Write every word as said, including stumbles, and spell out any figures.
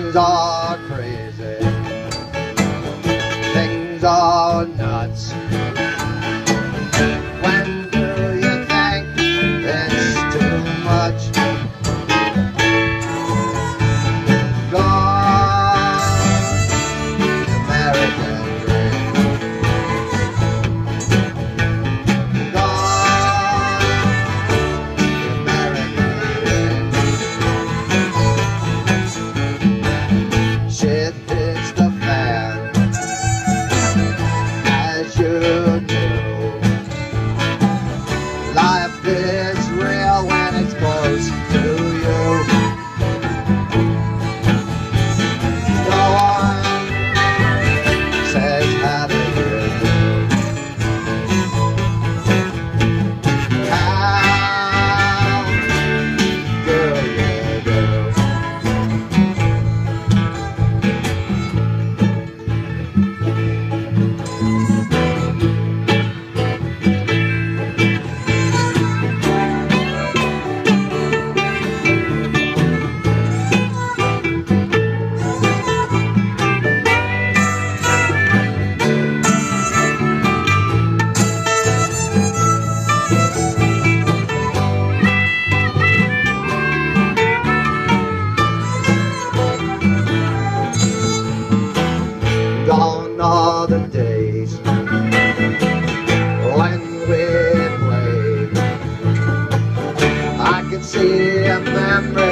Things are crazy, things are nuts. When do you think it's too much? Gone, the American dream. Gone, the American dream. Shit hits the fan, as you do. Life is real when it's close to you. Go on, says how do you do? How do you do? Gone are the days when we played. I can see a memory